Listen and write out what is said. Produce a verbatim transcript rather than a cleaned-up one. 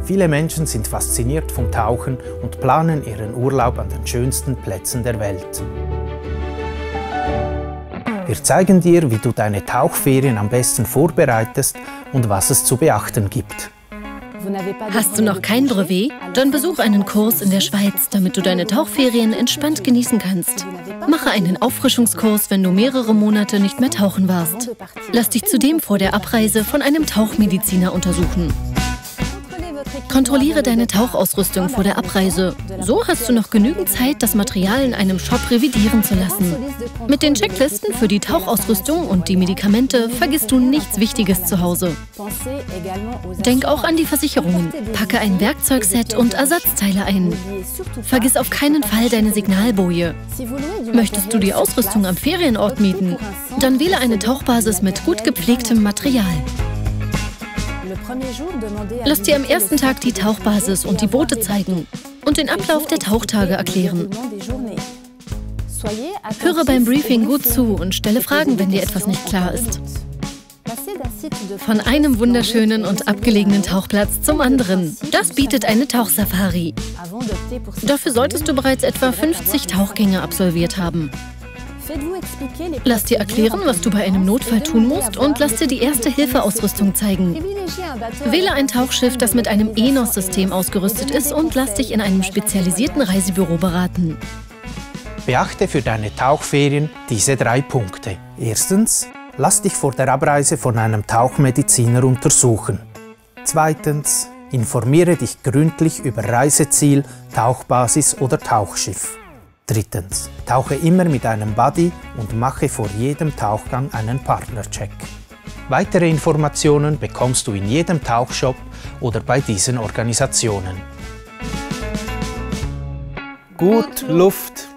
Viele Menschen sind fasziniert vom Tauchen und planen ihren Urlaub an den schönsten Plätzen der Welt. Wir zeigen dir, wie du deine Tauchferien am besten vorbereitest und was es zu beachten gibt. Hast du noch kein Brevet? Dann besuch einen Kurs in der Schweiz, damit du deine Tauchferien entspannt genießen kannst. Mache einen Auffrischungskurs, wenn du mehrere Monate nicht mehr tauchen warst. Lass dich zudem vor der Abreise von einem Tauchmediziner untersuchen. Kontrolliere deine Tauchausrüstung vor der Abreise. So hast du noch genügend Zeit, das Material in einem Shop revidieren zu lassen. Mit den Checklisten für die Tauchausrüstung und die Medikamente vergisst du nichts Wichtiges zu Hause. Denk auch an die Versicherungen. Packe ein Werkzeugset und Ersatzteile ein. Vergiss auf keinen Fall deine Signalboje. Möchtest du die Ausrüstung am Ferienort mieten? Dann wähle eine Tauchbasis mit gut gepflegtem Material. Lass dir am ersten Tag die Tauchbasis und die Boote zeigen und den Ablauf der Tauchtage erklären. Höre beim Briefing gut zu und stelle Fragen, wenn dir etwas nicht klar ist. Von einem wunderschönen und abgelegenen Tauchplatz zum anderen. Das bietet eine Tauchsafari. Dafür solltest du bereits etwa fünfzig Tauchgänge absolviert haben. Lass dir erklären, was du bei einem Notfall tun musst und lass dir die Erste-Hilfe-Ausrüstung zeigen. Wähle ein Tauchschiff, das mit einem E N O S-System ausgerüstet ist und lass dich in einem spezialisierten Reisebüro beraten. Beachte für deine Tauchferien diese drei Punkte. Erstens, lass dich vor der Abreise von einem Tauchmediziner untersuchen. Zweitens, informiere dich gründlich über Reiseziel, Tauchbasis oder Tauchschiff. Drittens, tauche immer mit einem Buddy und mache vor jedem Tauchgang einen Partnercheck. Weitere Informationen bekommst du in jedem Tauchshop oder bei diesen Organisationen. Gut Luft!